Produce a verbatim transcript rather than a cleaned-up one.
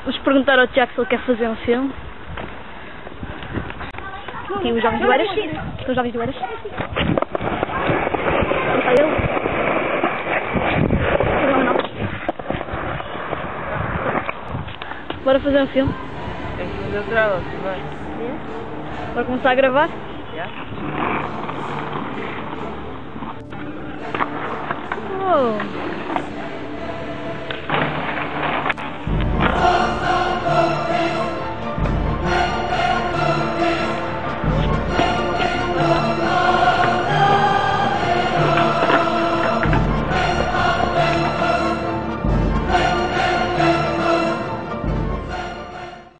Vamos perguntar ao Tiago se ele quer fazer um filme. Aqui os jovens do Eiras. Os jovens do Eiras. Está ele. Não, não. Bora fazer um filme. Tem que fazer o trailer também. Yeah. Bora começar a gravar? Yeah. Oh.